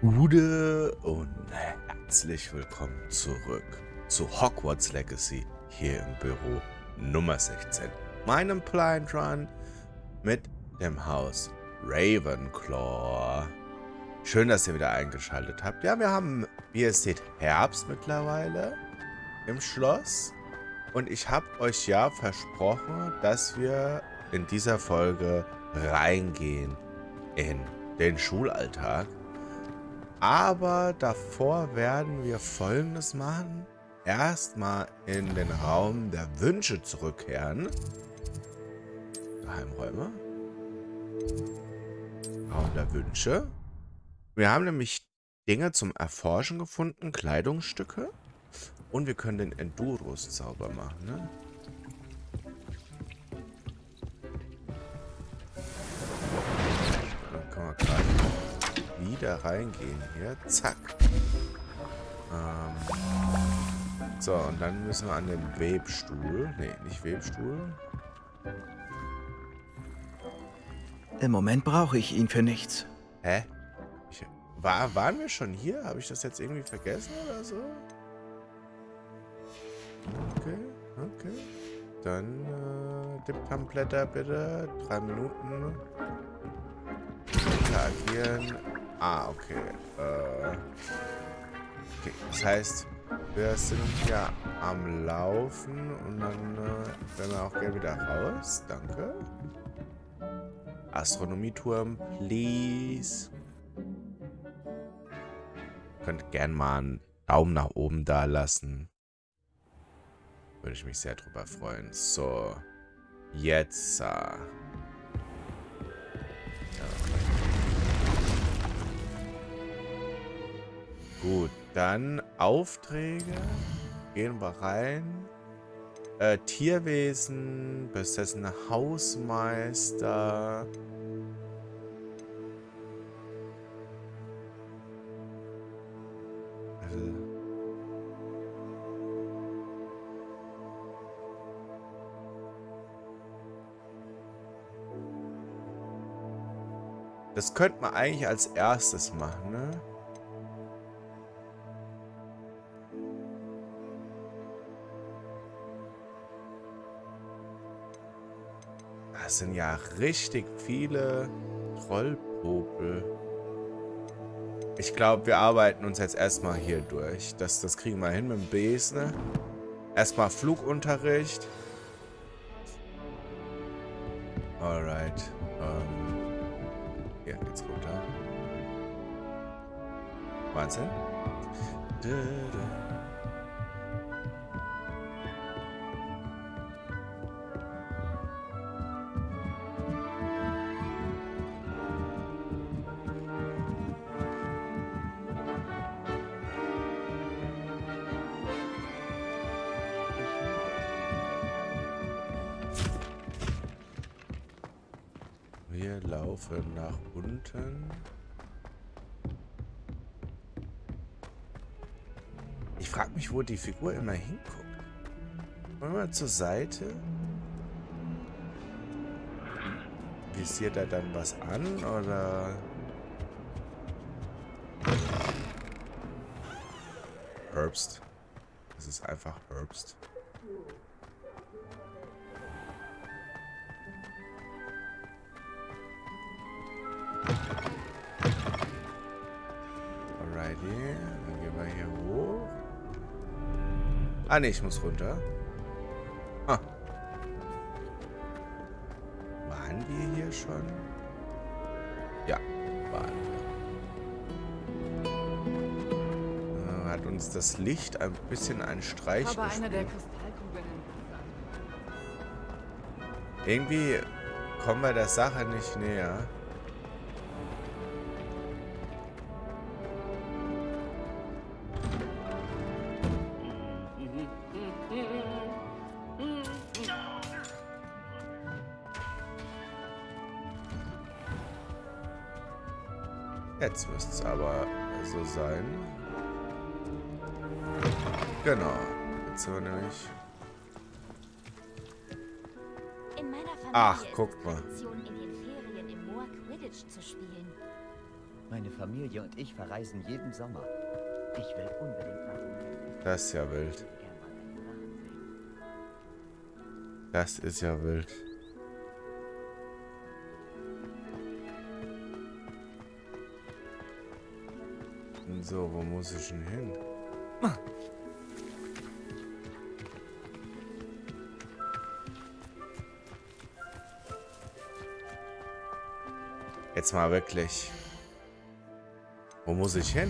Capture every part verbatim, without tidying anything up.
Gude und herzlich willkommen zurück zu Hogwarts Legacy hier im Büro Nummer sechzehn, meinem Blind Run mit dem Haus Ravenclaw. Schön, dass ihr wieder eingeschaltet habt. Ja, wir haben, wie ihr seht, Herbst mittlerweile im Schloss. Und ich habe euch ja versprochen, dass wir in dieser Folge reingehen in den Schulalltag. Aber davor werden wir Folgendes machen. Erstmal in den Raum der Wünsche zurückkehren. Geheimräume. Raum der Wünsche. Wir haben nämlich Dinge zum Erforschen gefunden, Kleidungsstücke. Und wir können den Enduros-Zauber machen, ne? Dann kann man gerade wieder reingehen hier. Zack. Ähm. So, und dann müssen wir an den Webstuhl. Ne, nicht Webstuhl. Im Moment brauche ich ihn für nichts. Hä? Ich, war, waren wir schon hier? Habe ich das jetzt irgendwie vergessen oder so? Okay, okay. Dann äh, Dip-Pam-Blätter bitte. Drei Minuten. Interagieren. Ah, okay. Äh, okay. Das heißt, wir sind ja am Laufen und dann äh, werden wir auch gerne wieder raus. Danke. Astronomieturm, please. Könnt gerne mal einen Daumen nach oben da lassen. Würde ich mich sehr drüber freuen. So. Jetzt. Äh, ja. Gut, dann Aufträge. Gehen wir rein. Äh, Tierwesen, besessener Hausmeister. Also. Das könnte man eigentlich als erstes machen, ne? Das sind ja richtig viele Trollpopel. Ich glaube, wir arbeiten uns jetzt erstmal hier durch. Das, das kriegen wir hin mit dem Besen. Ne? Erstmal Flugunterricht. Alright. Ähm, hier geht's runter. Wahnsinn. Da, da. Wir laufen nach unten. Ich frage mich, wo die Figur immer hinguckt. Wollen wir zur Seite? Visiert er dann was an, oder? Herbst. Es ist einfach Herbst. Alrighty, dann gehen wir hier hoch. Ah ne, ich muss runter. Ah. Waren wir hier schon? Ja, waren wir. Äh, hat uns das Licht ein bisschen einen Streich Aber gespielt. einer der Kristallkugeln in Irgendwie kommen wir der Sache nicht näher. Jetzt müsste es aber so sein. Genau. Jetzt sind wir nämlich... In meiner Familie Ach, ist guck es mal. Tradition, in den Ferien im Moor Quidditch zu spielen. Meine Familie und ich verreisen jeden Sommer. Ich will unbedingt nach. Das ist ja wild. Das ist ja wild. So, wo muss ich denn hin? Jetzt mal wirklich. Wo muss ich hin?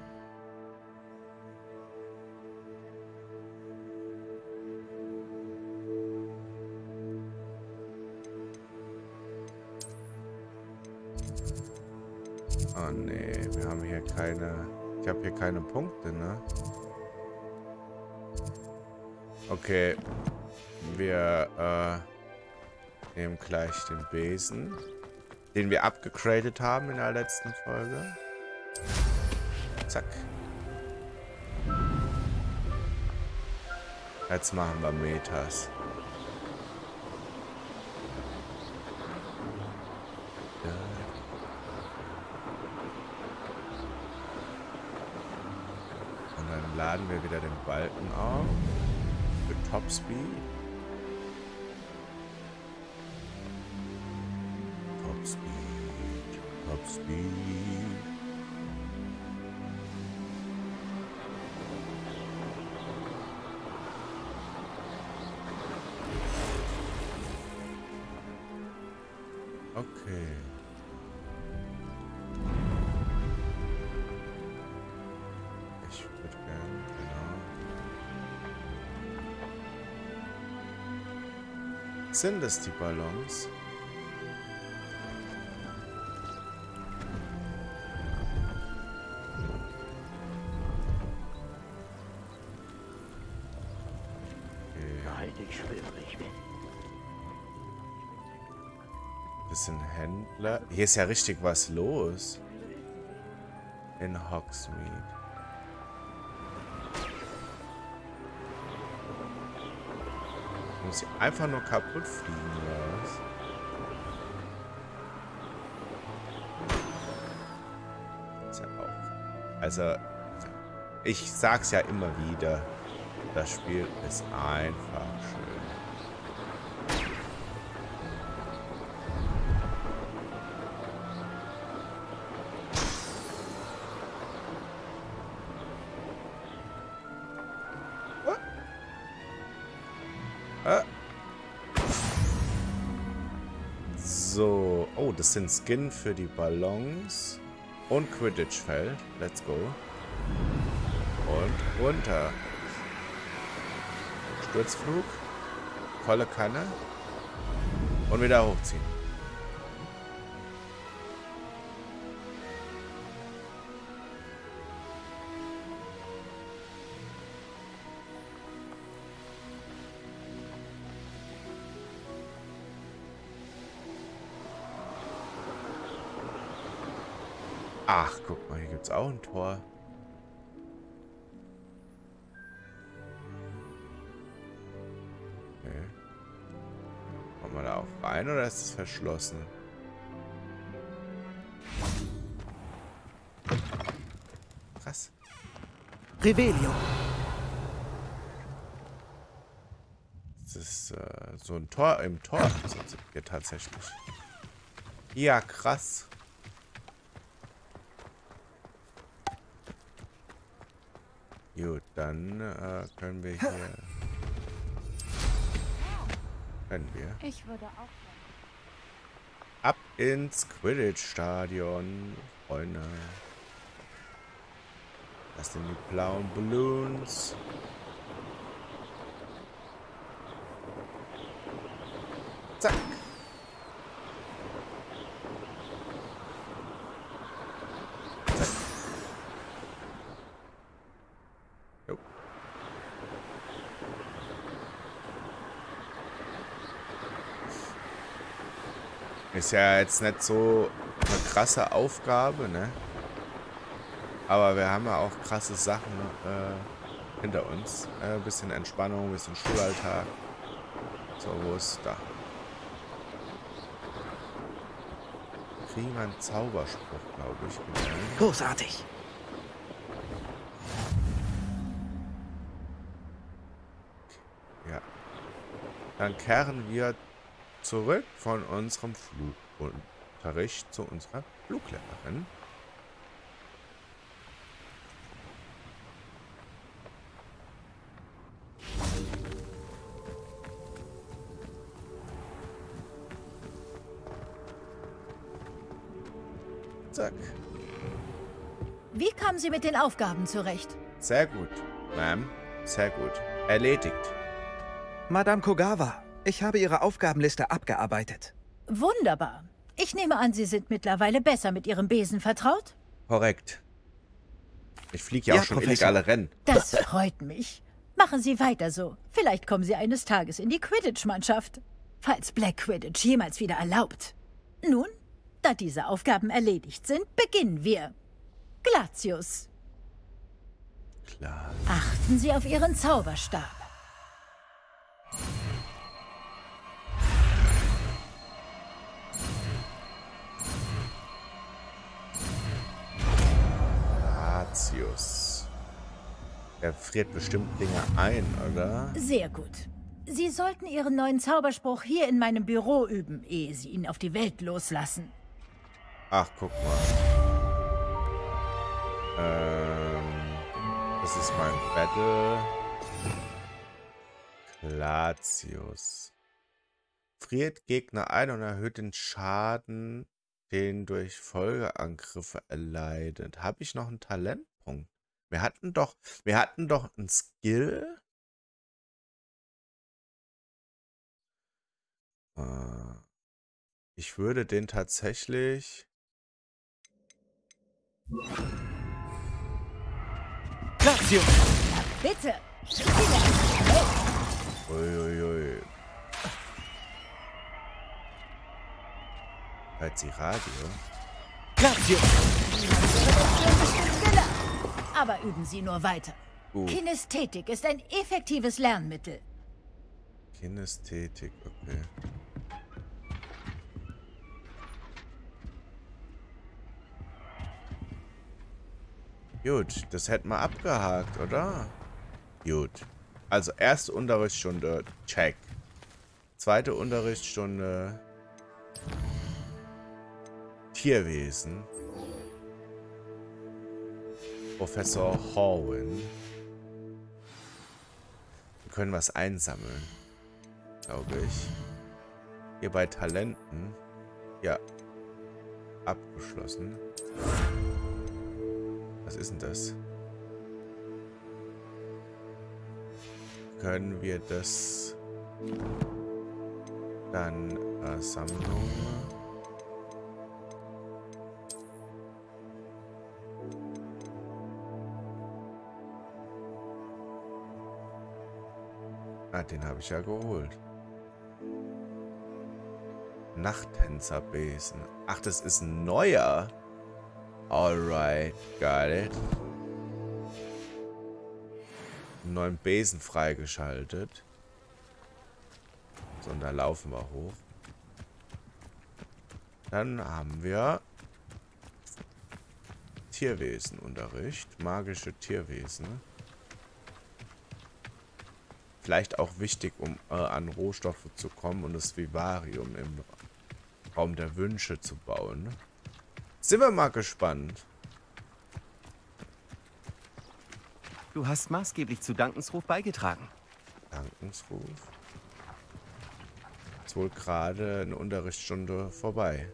Oh nee, wir haben hier keine... Ich habe hier keine Punkte, ne? Okay. Wir äh, nehmen gleich den Besen, den wir abgegradet haben in der letzten Folge. Zack. Jetzt machen wir Metas. Und dann laden wir wieder den Balken auf. Für Topspeed. Topspeed. Topspeed. Okay. Ich würde gerne, genau. Sind es die Ballons? Ich schwöre, ich bin. Bisschen Händler. Hier ist ja richtig was los. In Hogsmeade. Muss ich einfach nur kaputt fliegen, oder was? Ist ja auch. Also, ich sag's ja immer wieder. Das Spiel ist einfach schön. So, oh, das sind Skin für die Ballons und Quidditch-Feld. Let's go. Und runter. Sturzflug, volle Kanne und wieder hochziehen. Ach, guck mal, hier gibt es auch ein Tor. Okay. Kommen wir da auch rein oder ist es verschlossen? Krass. Revelio. Das ist äh, so ein Tor im Tor sind wir tatsächlich. Ja, krass. Gut, dann äh, können wir hier... Können wir. Ich würde auch. Ab ins Quidditch-Stadion, Freunde. Das sind die blauen Balloons. Zack. Zack. Jo. Ist ja jetzt nicht so eine krasse Aufgabe, ne? Aber wir haben ja auch krasse Sachen äh, hinter uns. Ein äh, bisschen Entspannung, ein bisschen Schulalltag. So, wo ist da? kriegen wir einen Zauberspruch, glaube ich. Gelernt. Großartig. Ja. Dann kehren wir zurück von unserem Flugunterricht zu unserer Fluglehrerin. Zack. Wie kamen Sie mit den Aufgaben zurecht? Sehr gut, Ma'am. Sehr gut. Erledigt. Madame Kogawa, ich habe Ihre Aufgabenliste abgearbeitet. Wunderbar. Ich nehme an, Sie sind mittlerweile besser mit Ihrem Besen vertraut? Korrekt. Ich fliege ja, ja auch schon Professor. Illegale Rennen. Das freut mich. Machen Sie weiter so. Vielleicht kommen Sie eines Tages in die Quidditch-Mannschaft. Falls Black Quidditch jemals wieder erlaubt. Nun, da diese Aufgaben erledigt sind, beginnen wir. Glatius. Klar. Achten Sie auf Ihren Zauberstab. Glatius. Er friert bestimmt Dinge ein, oder? Sehr gut. Sie sollten Ihren neuen Zauberspruch hier in meinem Büro üben, ehe Sie ihn auf die Welt loslassen. Ach, guck mal. Ähm, das ist mein Battle. Glatius. Friert Gegner ein und erhöht den Schaden, den durch Folgeangriffe erleidet. Habe ich noch einen Talentpunkt? Wir hatten doch, wir hatten doch einen Skill. Äh, ich würde den tatsächlich... Glatius! Bitte! Uiuiui. Hört sie Radio? Glatius! Aber üben Sie nur weiter. Gut. Kinästhetik ist ein effektives Lernmittel. Kinästhetik, okay. Gut, das hätten wir abgehakt, oder? Gut. Also erste Unterrichtsstunde, check. Zweite Unterrichtsstunde, Tierwesen. Professor Horwin. Wir können was einsammeln, glaube ich. Hier bei Talenten. Ja. Abgeschlossen. Was ist denn das? Können wir das dann äh, Sammlung? Ah, den habe ich ja geholt. Nachttänzerbesen. Ach, das ist ein neuer. Alright, got it. Einen neuen Besen freigeschaltet. So, und da laufen wir hoch. Dann haben wir Tierwesenunterricht. Magische Tierwesen. Vielleicht auch wichtig, um äh, an Rohstoffe zu kommen und das Vivarium im Raum der Wünsche zu bauen. Sind wir mal gespannt. Du hast maßgeblich zu Dankensruf beigetragen. Dankensruf? Ist wohl gerade eine Unterrichtsstunde vorbei.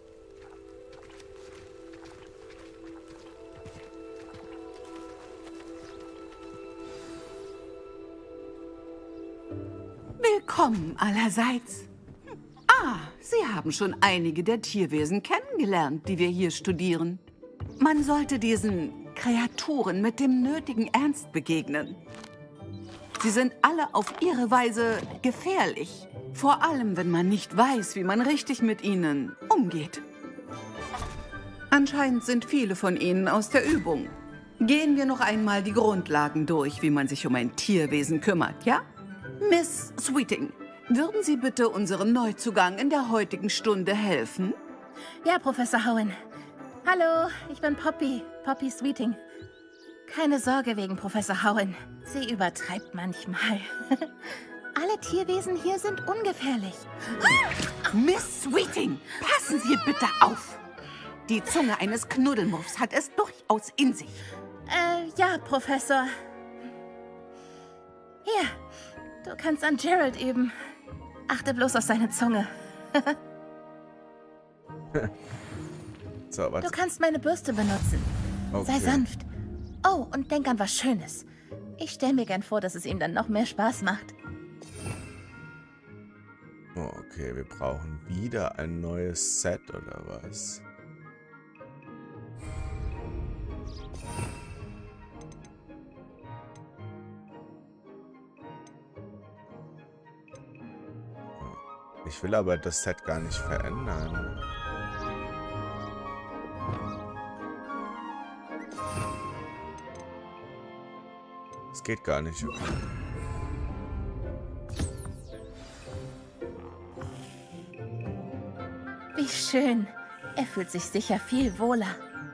Willkommen allerseits. Ah, Sie haben schon einige der Tierwesen kennengelernt, die wir hier studieren. Man sollte diesen Kreaturen mit dem nötigen Ernst begegnen. Sie sind alle auf ihre Weise gefährlich. Vor allem, wenn man nicht weiß, wie man richtig mit ihnen umgeht. Anscheinend sind viele von ihnen aus der Übung. Gehen wir noch einmal die Grundlagen durch, wie man sich um ein Tierwesen kümmert, ja? Miss Sweeting, würden Sie bitte unserem Neuzugang in der heutigen Stunde helfen? Ja, Professor Howen. Hallo, ich bin Poppy. Poppy Sweeting. Keine Sorge wegen Professor Howen. Sie übertreibt manchmal. Alle Tierwesen hier sind ungefährlich. Miss Sweeting, passen Sie bitte auf. Die Zunge eines Knuddelmuffs hat es durchaus in sich. Äh, ja, Professor. Hier, du kannst an Gerald üben. Achte bloß auf seine Zunge. So, was? Du kannst meine Bürste benutzen. Okay. Sei sanft. Oh, und denk an was Schönes. Ich stelle mir gern vor, dass es ihm dann noch mehr Spaß macht. Oh, okay, wir brauchen wieder ein neues Set oder was? Ich will aber das Set gar nicht verändern. Es geht gar nicht. Wie schön. Er fühlt sich sicher viel wohler.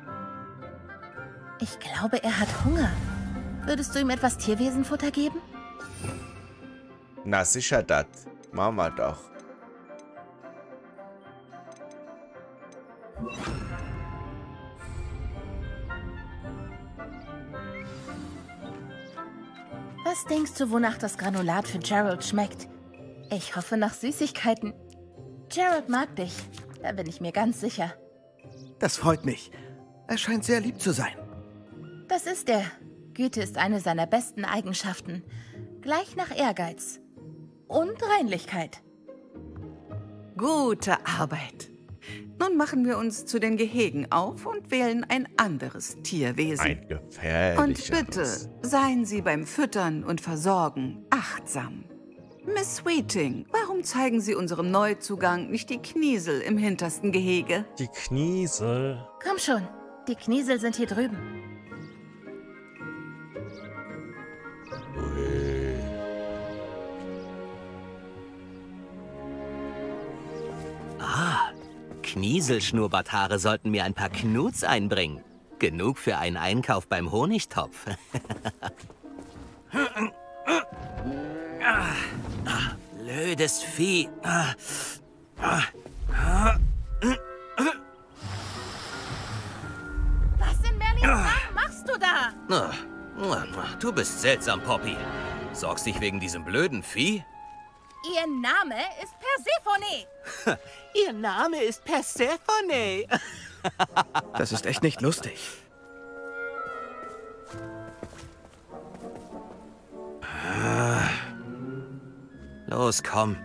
Ich glaube, er hat Hunger. Würdest du ihm etwas Tierwesenfutter geben? Na sicher dat. Machen wir doch. Was denkst du, wonach das Granulat für Gerald schmeckt? Ich hoffe nach Süßigkeiten. Gerald mag dich. Da bin ich mir ganz sicher. Das freut mich. Er scheint sehr lieb zu sein. Das ist er. Güte ist eine seiner besten Eigenschaften. Gleich nach Ehrgeiz. Und Reinlichkeit. Gute Arbeit. Nun machen wir uns zu den Gehegen auf und wählen ein anderes Tierwesen. Ein gefährliches. Und bitte, seien Sie beim Füttern und Versorgen achtsam. Miss Sweeting, warum zeigen Sie unserem Neuzugang nicht die Kniesel im hintersten Gehege? Die Kniesel. Komm schon, die Kniesel sind hier drüben. Ui. Ah, Knieselschnurrbarthaare sollten mir ein paar Knuts einbringen. Genug für einen Einkauf beim Honigtopf. ah, ah, blödes Vieh. Ah, ah, ah. Was in Merlins Namen machst du da? Ah, du bist seltsam, Poppy. Sorgst dich wegen diesem blöden Vieh? Ihr Name ist Persephone. Ihr Name ist Persephone. Das ist echt nicht lustig. Los, komm.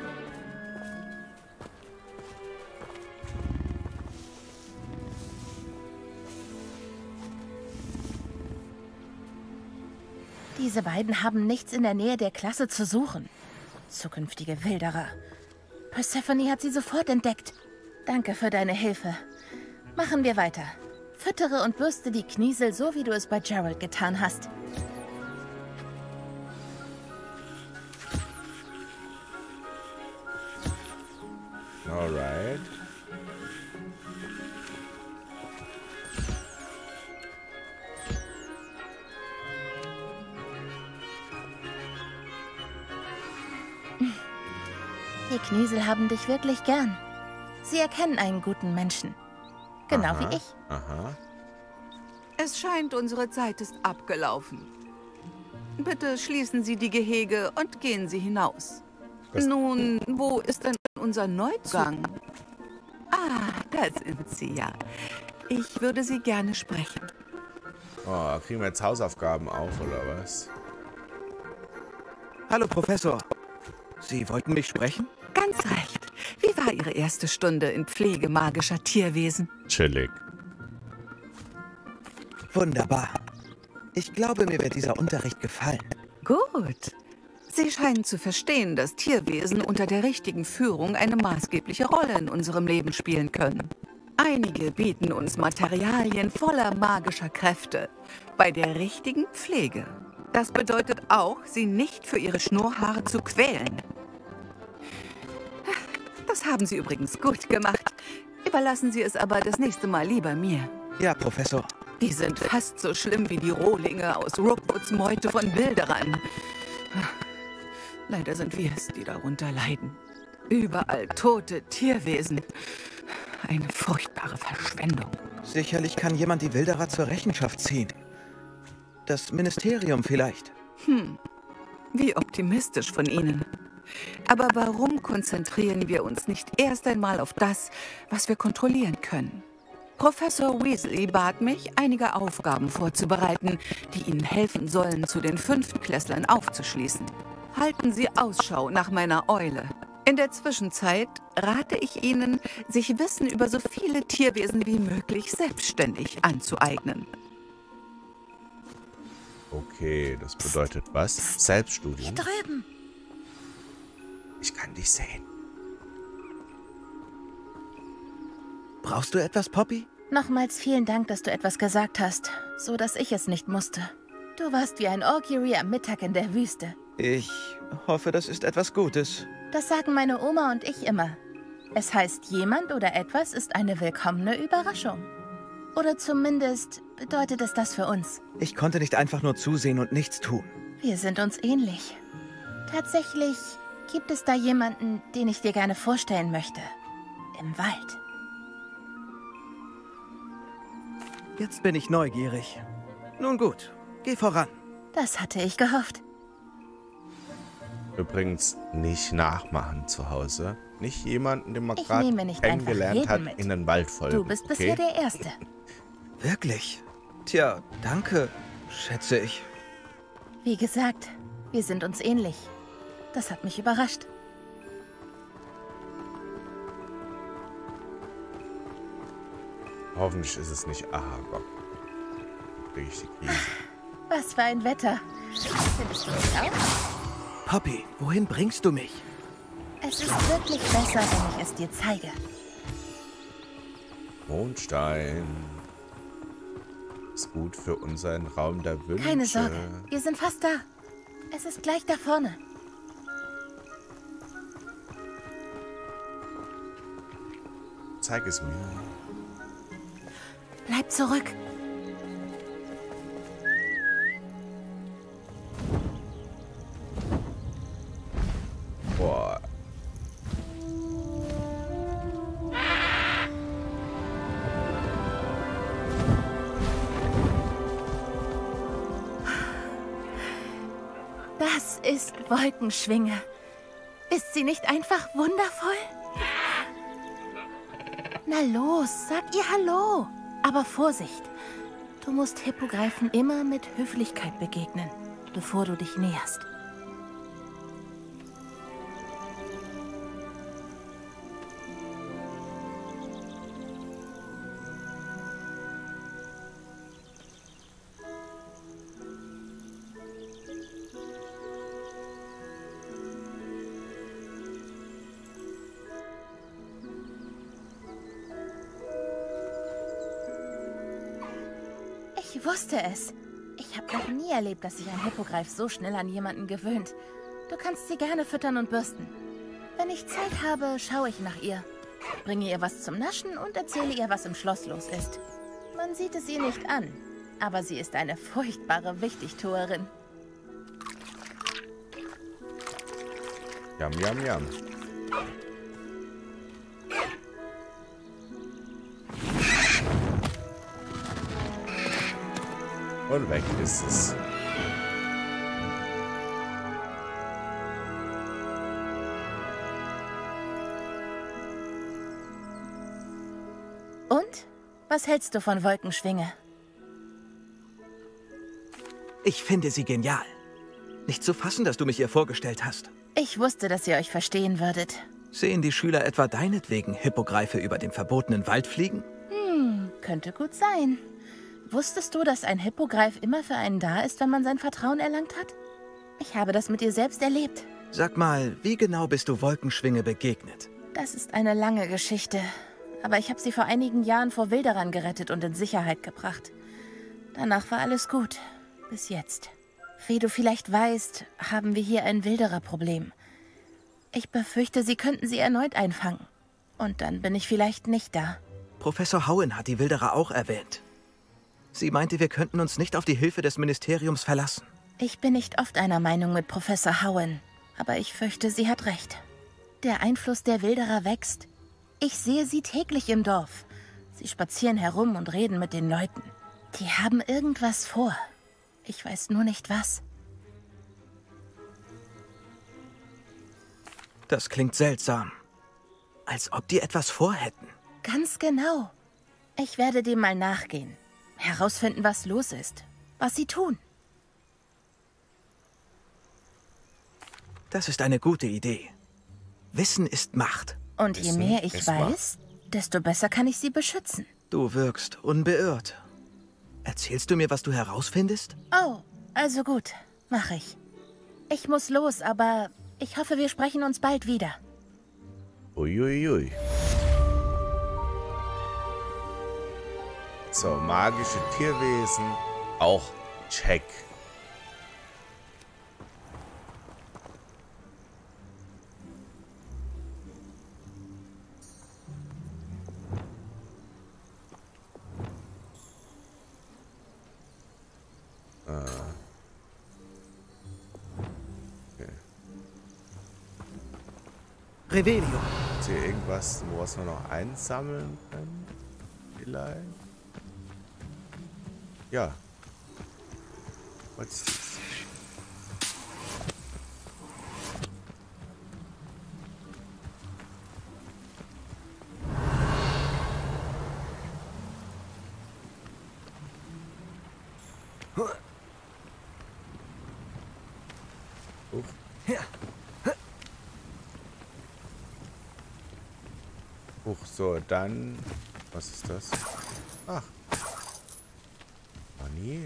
Diese beiden haben nichts in der Nähe der Klasse zu suchen. Zukünftige Wilderer. Persephone hat sie sofort entdeckt. Danke für deine Hilfe. Machen wir weiter. Füttere und bürste die Kniesel so, wie du es bei Gerald getan hast. Alright. Die Kniesel haben dich wirklich gern. Sie erkennen einen guten Menschen. Genau Aha, wie ich. Aha. Es scheint, unsere Zeit ist abgelaufen. Bitte schließen Sie die Gehege und gehen Sie hinaus. Was? Nun, wo ist denn unser Neuzugang? Ah, da sind Sie ja. Ich würde Sie gerne sprechen. Oh, kriegen wir jetzt Hausaufgaben auf, oder was? Hallo, Professor. Sie wollten mich sprechen? Ganz recht. Wie war Ihre erste Stunde in Pflege magischer Tierwesen? Chillig. Wunderbar. Ich glaube, mir wird dieser Unterricht gefallen. Gut. Sie scheinen zu verstehen, dass Tierwesen unter der richtigen Führung eine maßgebliche Rolle in unserem Leben spielen können. Einige bieten uns Materialien voller magischer Kräfte bei der richtigen Pflege. Das bedeutet auch, sie nicht für ihre Schnurrhaare zu quälen. Das haben Sie übrigens gut gemacht. Überlassen Sie es aber das nächste Mal lieber mir. Ja, Professor. Die sind fast so schlimm wie die Rohlinge aus Rookwoods Meute von Wilderern. Leider sind wir es, die darunter leiden. Überall tote Tierwesen. Eine furchtbare Verschwendung. Sicherlich kann jemand die Wilderer zur Rechenschaft ziehen. Das Ministerium vielleicht. Hm, wie optimistisch von Ihnen. Aber warum konzentrieren wir uns nicht erst einmal auf das, was wir kontrollieren können? Professor Weasley bat mich, einige Aufgaben vorzubereiten, die Ihnen helfen sollen, zu den Fünftklässlern aufzuschließen. Halten Sie Ausschau nach meiner Eule. In der Zwischenzeit rate ich Ihnen, sich Wissen über so viele Tierwesen wie möglich selbstständig anzueignen. Okay, das bedeutet was? Selbststudium? Hier drüben. Ich kann dich sehen. Brauchst du etwas, Poppy? Nochmals vielen Dank, dass du etwas gesagt hast, so dass ich es nicht musste. Du warst wie ein Orkiri am Mittag in der Wüste. Ich hoffe, das ist etwas Gutes. Das sagen meine Oma und ich immer. Es heißt, jemand oder etwas ist eine willkommene Überraschung. Oder zumindest bedeutet es das für uns. Ich konnte nicht einfach nur zusehen und nichts tun. Wir sind uns ähnlich. Tatsächlich gibt es da jemanden, den ich dir gerne vorstellen möchte. Im Wald. Jetzt bin ich neugierig. Nun gut, geh voran. Das hatte ich gehofft. Übrigens nicht nachmachen zu Hause. Nicht jemanden, den man Ich gerade nehme nicht einfach kennengelernt hat, jeden mit. in den Wald folgen. Du bist okay? bisher der Erste. Wirklich? Tja, danke, schätze ich. Wie gesagt, wir sind uns ähnlich. Das hat mich überrascht. Hoffentlich ist es nicht Aragog. Krieg ich die Krise. Was für ein Wetter. Findest du es auch? Poppy, wohin bringst du mich? Es ist wirklich besser, wenn ich es dir zeige. Mondstein. Ist gut für unseren Raum der Wünsche. Keine Sorge, wir sind fast da. Es ist gleich da vorne. Zeig es mir. Bleib zurück. Boah. Das ist Wolkenschwinge. Ist sie nicht einfach wundervoll? Na los, sag ihr Hallo. Aber Vorsicht. Du musst Hippogreifen immer mit Höflichkeit begegnen, bevor du dich näherst. Ich wusste es. Ich habe noch nie erlebt, dass sich ein Hippogreif so schnell an jemanden gewöhnt. Du kannst sie gerne füttern und bürsten. Wenn ich Zeit habe, schaue ich nach ihr. Bringe ihr was zum Naschen und erzähle ihr, was im Schloss los ist. Man sieht es ihr nicht an, aber sie ist eine furchtbare Wichtigtuerin. Yum, yum, yum. Und weg ist es. Und? Was hältst du von Wolkenschwinge? Ich finde sie genial. Nicht zu fassen, dass du mich ihr vorgestellt hast. Ich wusste, dass ihr euch verstehen würdet. Sehen die Schüler etwa deinetwegen Hippogreife über den verbotenen Wald fliegen? Hm, könnte gut sein. Wusstest du, dass ein Hippogreif immer für einen da ist, wenn man sein Vertrauen erlangt hat? Ich habe das mit ihr selbst erlebt. Sag mal, wie genau bist du Wolkenschwinge begegnet? Das ist eine lange Geschichte. Aber ich habe sie vor einigen Jahren vor Wilderern gerettet und in Sicherheit gebracht. Danach war alles gut. Bis jetzt. Wie du vielleicht weißt, haben wir hier ein Wildererproblem. Ich befürchte, sie könnten sie erneut einfangen. Und dann bin ich vielleicht nicht da. Professor Howen hat die Wilderer auch erwähnt. Sie meinte, wir könnten uns nicht auf die Hilfe des Ministeriums verlassen. Ich bin nicht oft einer Meinung mit Professor Howen, aber ich fürchte, sie hat recht. Der Einfluss der Wilderer wächst. Ich sehe sie täglich im Dorf. Sie spazieren herum und reden mit den Leuten. Die haben irgendwas vor. Ich weiß nur nicht was. Das klingt seltsam. Als ob die etwas vorhätten. Ganz genau. Ich werde dem mal nachgehen. Herausfinden, was los ist. Was sie tun. Das ist eine gute Idee. Wissen ist Macht. Und je Wissen mehr ich ist weiß, desto besser kann ich sie beschützen. Du wirkst unbeirrt. Erzählst du mir, was du herausfindest? Oh, also gut. Mach ich. Ich muss los, aber ich hoffe, wir sprechen uns bald wieder. Uiuiui. So, magische Tierwesen. Auch check. Revelio. Ist hier irgendwas, was wir noch einsammeln können? Vielleicht? Ja. Was ist das? Huch. Huch, so, dann... Was ist das? Ach. Oh nee.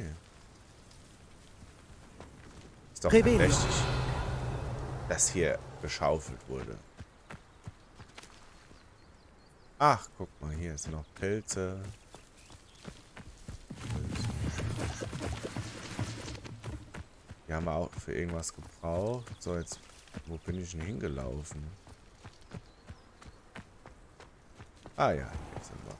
Ist doch verdächtig, dass hier geschaufelt wurde. Ach, guck mal, hier sind noch Pilze. Die haben wir auch für irgendwas gebraucht. So, jetzt, wo bin ich denn hingelaufen? Ah ja, hier sind wir.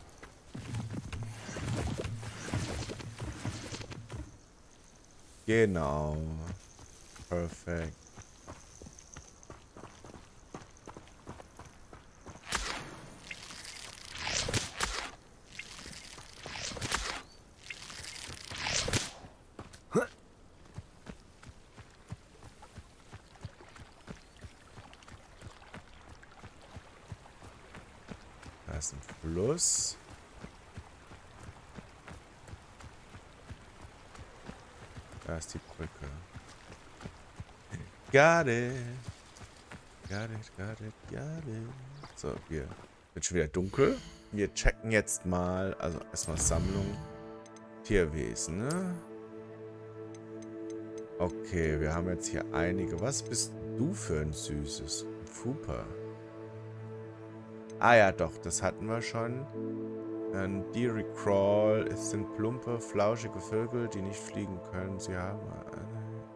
Genau. Perfekt. Da ist ein Fluss. Da ist die Brücke. Got it. Got it, got it, got it. So, wir wird schon wieder dunkel. Wir checken jetzt mal, also erstmal Sammlung Tierwesen, ne? Okay, wir haben jetzt hier einige. Was bist du für ein süßes? Fupa. Ah ja, doch, das hatten wir schon. Ein Deary Crawl. Es sind plumpe, flauschige Vögel, die nicht fliegen können. Sie haben eine...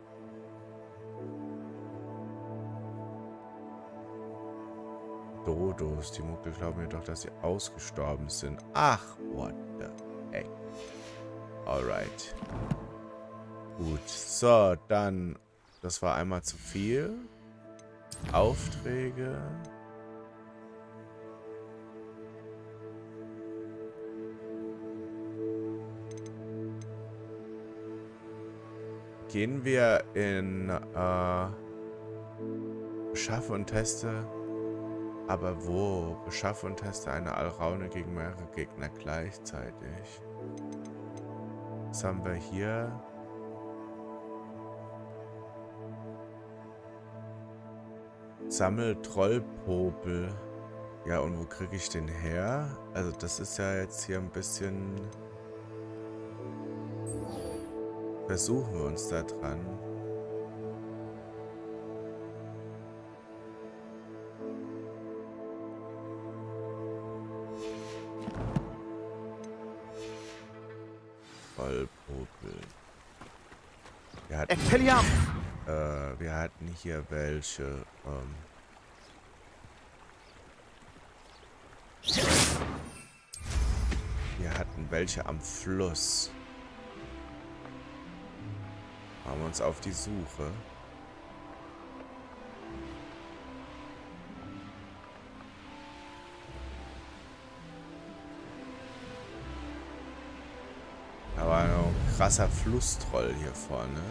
Dodos. Die Muckel glauben jedoch, dass sie ausgestorben sind. Ach, what the heck. Alright. Gut, so, dann... Das war einmal zu viel. Aufträge... Gehen wir in äh, Beschaffe und teste. Aber wo? Beschaffe und teste eine Alraune gegen mehrere Gegner gleichzeitig. Was haben wir hier? Sammel Trollpopel. Ja, und wo kriege ich den her? Also das ist ja jetzt hier ein bisschen... Versuchen wir uns da dran. Vollpopel. Wir hatten, äh, wir hatten hier welche. Ähm, welche am Fluss. Machen wir uns auf die Suche. Da war noch ein krasser Flusstroll hier vorne.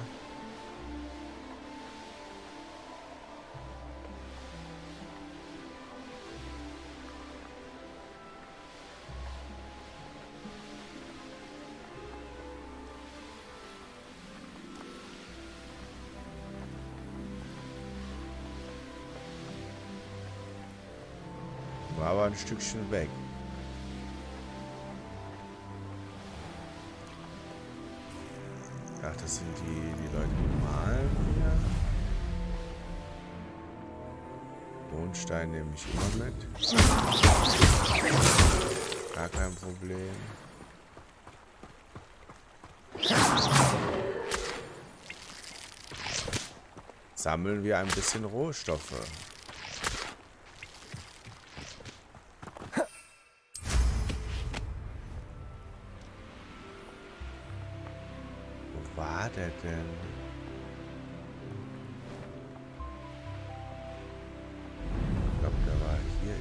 War aber ein Stückchen weg. Ach, das sind die, die Leute, die malen hier. Mondstein nehme ich immer mit. Gar kein Problem. Sammeln wir ein bisschen Rohstoffe. Wo war der denn? Ich glaube, der war hier.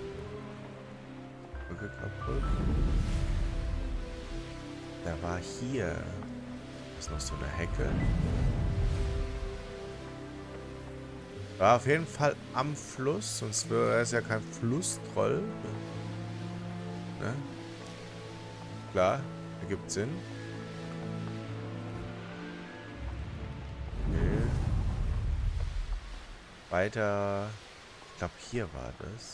Brücke kaputt. Der war hier. Das ist noch so eine Hecke. War auf jeden Fall am Fluss, sonst wäre es ja kein Flusstroll. Ne? Klar, ergibt Sinn. Okay. Weiter. Ich glaube, hier war das.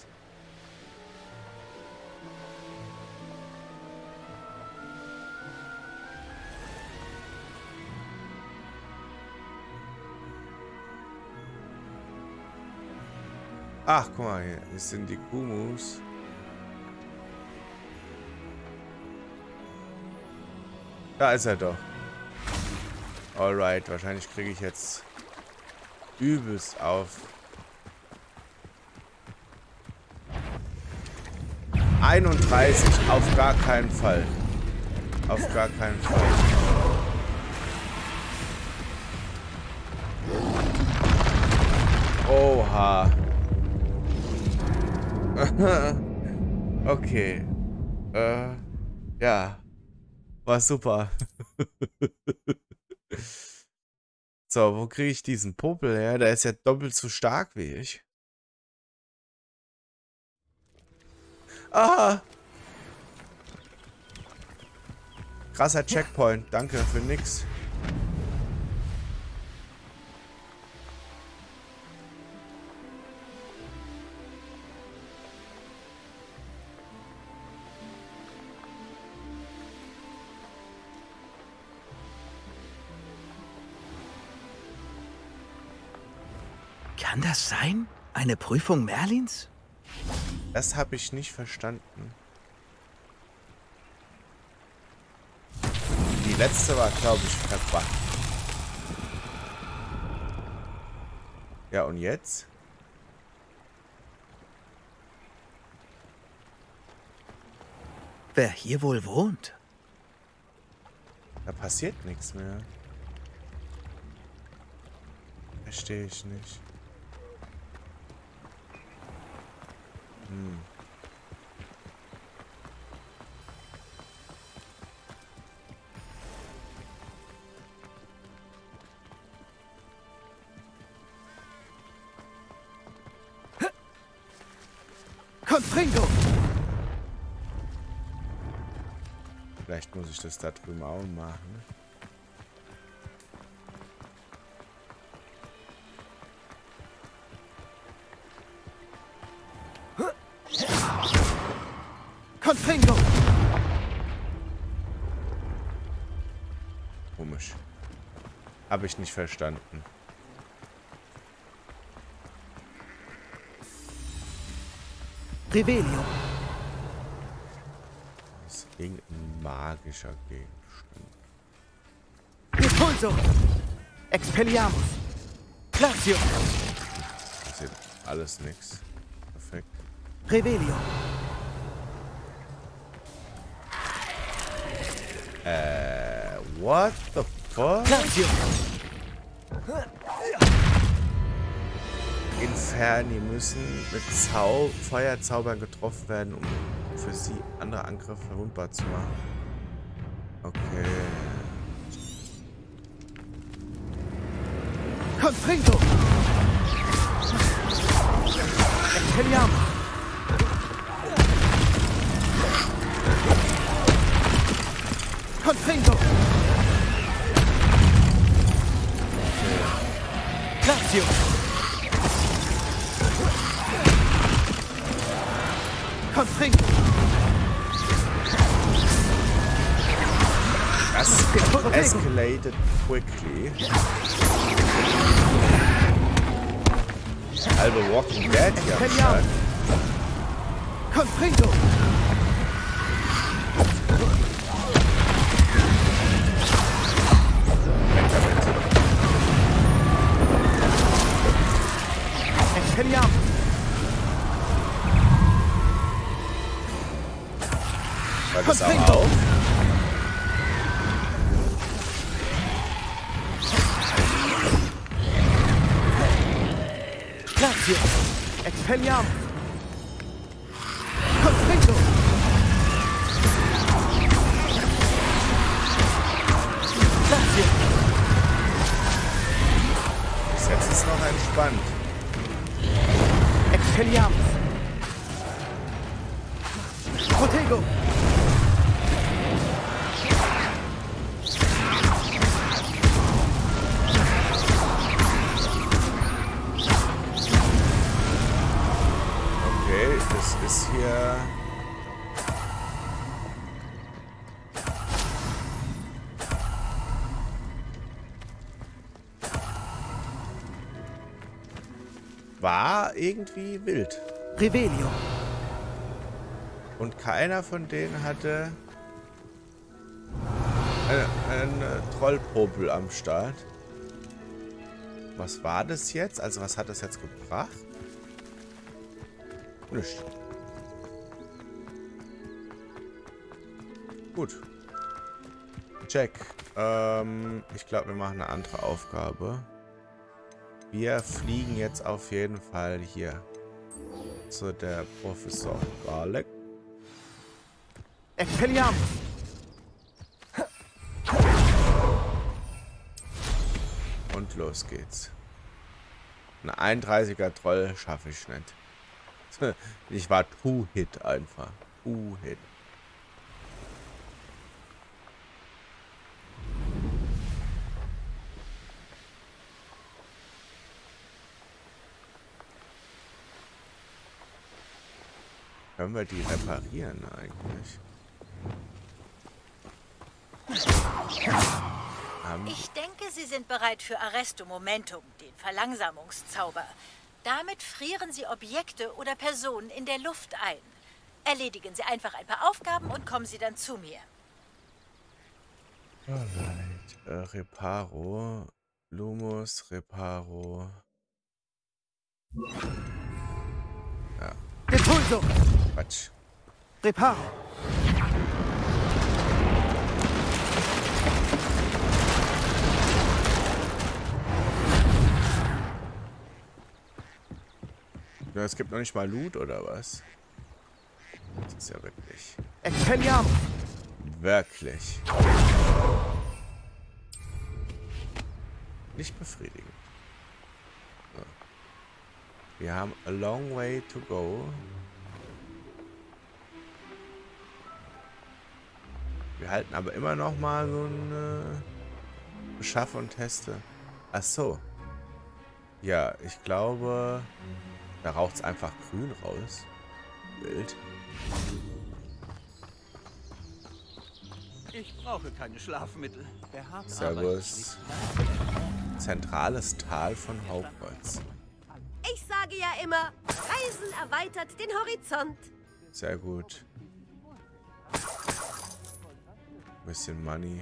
Ach, guck mal hier. Das sind die Kumus. Da ist er doch. Alright, wahrscheinlich kriege ich jetzt übelst auf. einunddreißig, auf gar keinen Fall. Auf gar keinen Fall. Oha. Okay. Äh, ja. War super. So, wo kriege ich diesen Popel her? Der ist ja doppelt so stark wie ich. Ah! Krasser Checkpoint. Danke für nix. Kann das sein? Eine Prüfung Merlins? Das habe ich nicht verstanden. Die letzte war, glaube ich, verbuggt. Ja, und jetzt? Wer hier wohl wohnt? Da passiert nichts mehr. Verstehe ich nicht. Hm. Confringo! Vielleicht muss ich das da drüben auch machen. Confringo! Komisch. Habe ich nicht verstanden. Revelio. Das ist irgendein magischer Gegenstand. Repulso. Expelliarmus. Glacio. Das ist alles nix. Perfekt. Revelio. Äh, what the fuck? Inferni müssen mit Zau Feuerzaubern getroffen werden, um für sie andere Angriffe verwundbar zu machen. Okay. Confringo! Expelliarmus! Confringo! Lazio! Confringo! Das escalated quickly. Halbe Walking Dead hier am Start. Confringo! Expelliarmus! War das auch auf? Lazio! Expelliarmus! Confringo! Lazio! Bis jetzt ist noch entspannt. Expelliarmus! Protego! Okay, das ist hier... War irgendwie wild. Revelio! Und keiner von denen hatte eine, eine Trollpopel am Start. Was war das jetzt? Also was hat das jetzt gebracht? Nicht. Gut. Check. Ähm, ich glaube, wir machen eine andere Aufgabe. Wir fliegen jetzt auf jeden Fall hier zu der Professor Garlic. Expelliarmus! Und los geht's. Ein einunddreißiger Troll schaffe ich nicht. Ich war Two-Hit einfach. Two-Hit. Können wir die reparieren eigentlich? Um. Ich denke, Sie sind bereit für Arresto Momentum, den Verlangsamungszauber. Damit frieren Sie Objekte oder Personen in der Luft ein. Erledigen Sie einfach ein paar Aufgaben und kommen Sie dann zu mir. Alright. Äh, Reparo. Lumus, Reparo. Ja. Depulso! Quatsch. Reparo! Ja, es gibt noch nicht mal Loot, oder was? Das ist ja wirklich... Expelliarmus! Wirklich. Nicht befriedigend. So. Wir haben a long way to go. Wir halten aber immer noch mal so eine Beschaffe und Teste. Ach so. Ja, ich glaube, da raucht es einfach grün raus. Wild. Ich brauche keine Schlafmittel. Der Hart Servus. Zentrales Tal von Hogwarts. Ich sage ja immer, Reisen erweitert den Horizont. Sehr gut. Bisschen Money.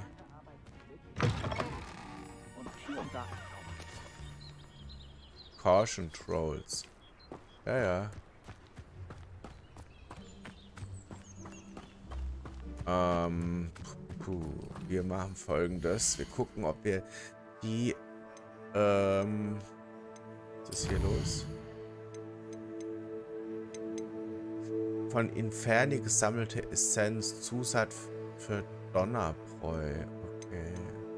Caution Trolls. Ja, ja. Ähm. Puh. wir machen Folgendes. Wir gucken, ob wir die... Ähm, was ist hier los? Von Inferni gesammelte Essenz, Zusatz für Donnerbräu. Okay.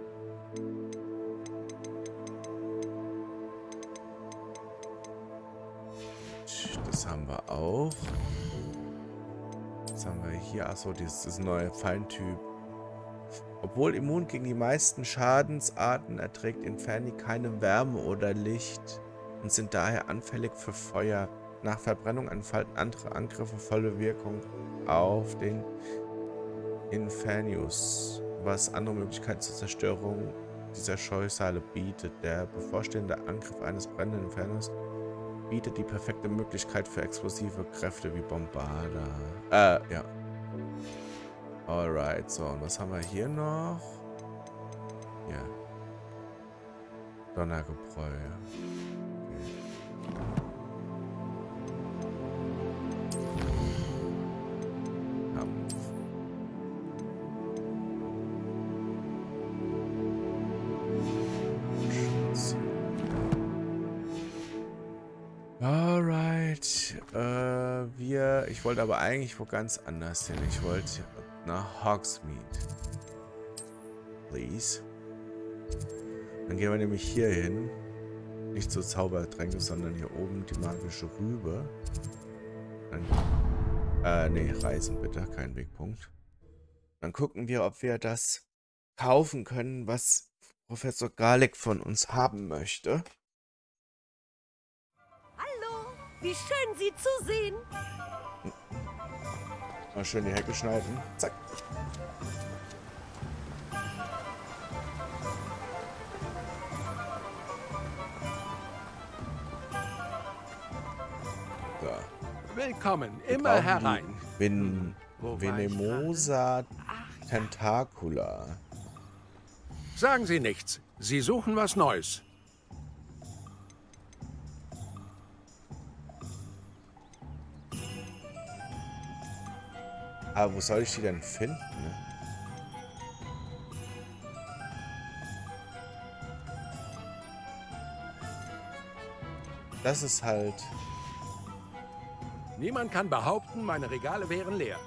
Das haben wir auch. Was haben wir hier? Achso, dieses neue Feintyp. Obwohl immun gegen die meisten Schadensarten erträgt Inferni keine Wärme oder Licht und sind daher anfällig für Feuer. Nach Verbrennung entfalten andere Angriffe volle Wirkung auf den Infernius, was andere Möglichkeiten zur Zerstörung dieser Scheusale bietet. Der bevorstehende Angriff eines brennenden Infernos bietet die perfekte Möglichkeit für explosive Kräfte wie Bombarda. Äh, ja. Alright, so, und was haben wir hier noch? Ja. Donnergebräu. Okay. Kampf. Schutz. Alright. Äh, wir. Ich wollte aber eigentlich wo ganz anders hin. Ich wollte nach Hogsmeade. Please. Dann gehen wir nämlich hier hin. Nicht zur Zaubertränke, sondern hier oben die magische Rübe. Dann, äh, nee, Reisen bitte, kein Wegpunkt. Dann gucken wir, ob wir das kaufen können, was Professor Garlick von uns haben möchte. Hallo, wie schön Sie zu sehen. Mal schön die Hecke schneiden. Zack. So. Willkommen, Wir immer brauchen herein. die Ven Wo war ich Venemosa Tentacula. Sagen Sie nichts. Sie suchen was Neues. Aber wo soll ich die denn finden? Ne? Das ist halt... Niemand kann behaupten, meine Regale wären leer.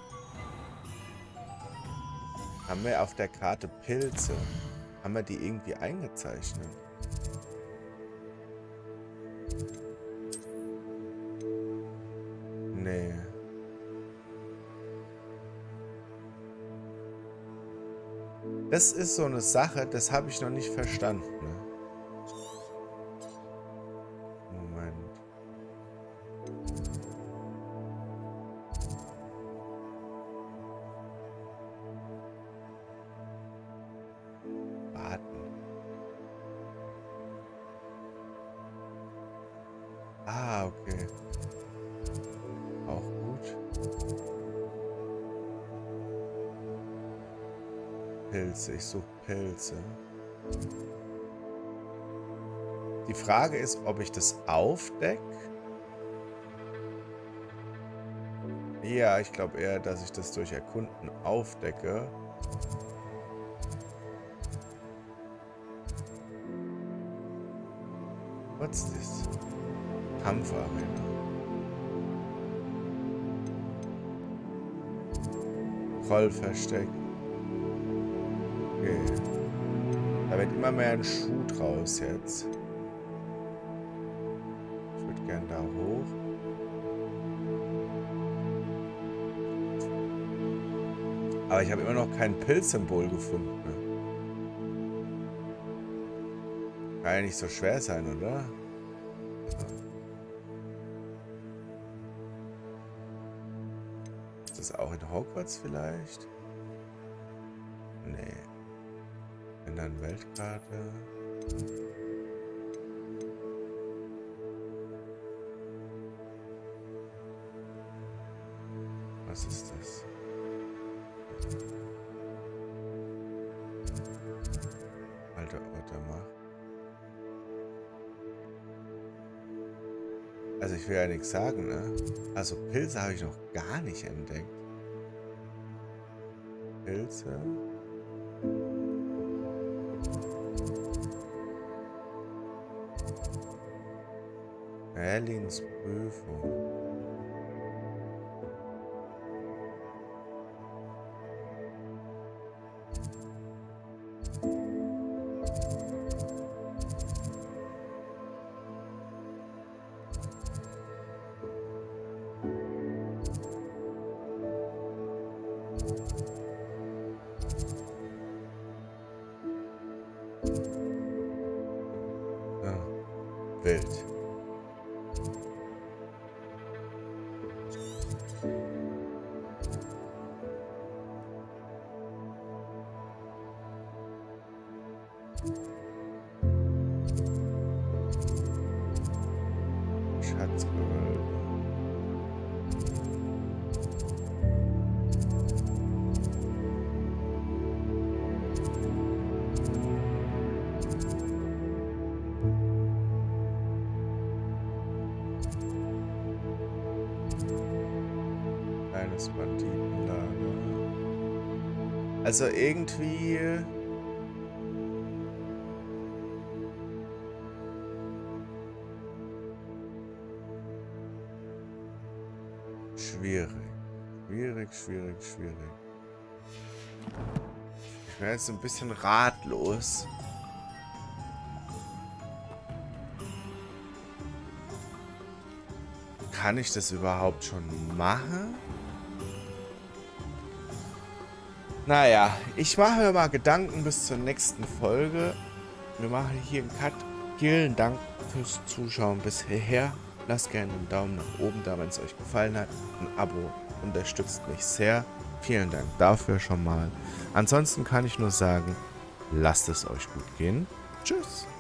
Haben wir auf der Karte Pilze? Haben wir die irgendwie eingezeichnet? Nee. Das ist so eine Sache, das habe ich noch nicht verstanden. Ne? Moment. Warten. Ah, okay. Auch gut. Pilze, ich suche Pilze. Die Frage ist, ob ich das aufdecke. Ja, ich glaube eher, dass ich das durch Erkunden aufdecke. Was ist das? Kampfarena. Trollversteck. Okay. Da wird immer mehr ein Schuh draus jetzt. Ich würde gern da hoch. Aber ich habe immer noch kein Pilzsymbol gefunden. Kann ja nicht so schwer sein, oder? Ist das auch in Hogwarts vielleicht? Nee. Wenn dann Weltkarte. Was ist das? Alter, warte mal. Also ich will ja nichts sagen, ne? Also Pilze habe ich noch gar nicht entdeckt. Pilze. Merlins Prüfung. Ah, wild. Schatzgewölbe. Kleines Banditenlager. Also irgendwie... Schwierig. Schwierig, schwierig, schwierig. Ich bin jetzt ein bisschen ratlos. Kann ich das überhaupt schon machen? Naja, ich mache mir mal Gedanken bis zur nächsten Folge. Wir machen hier einen Cut. Vielen Dank fürs Zuschauen bis hierher. Lasst gerne einen Daumen nach oben da, wenn es euch gefallen hat. Ein Abo unterstützt mich sehr. Vielen Dank dafür schon mal. Ansonsten kann ich nur sagen, lasst es euch gut gehen. Tschüss.